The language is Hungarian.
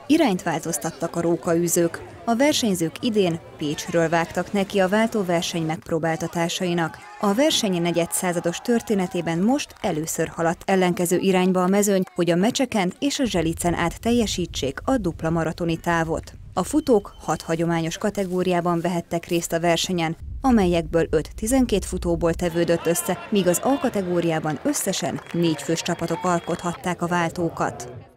Irányt változtattak a rókaűzők. A versenyzők idén Pécsről vágtak neki a váltóverseny megpróbáltatásainak. A verseny negyedszázados történetében most először haladt ellenkező irányba a mezőny, hogy a Mecseken és a Zselicen át teljesítsék a dupla maratoni távot. A futók 6 hagyományos kategóriában vehettek részt a versenyen, amelyekből 5 12 futóból tevődött össze, míg az A kategóriában összesen 4 fős csapatok alkothatták a váltókat.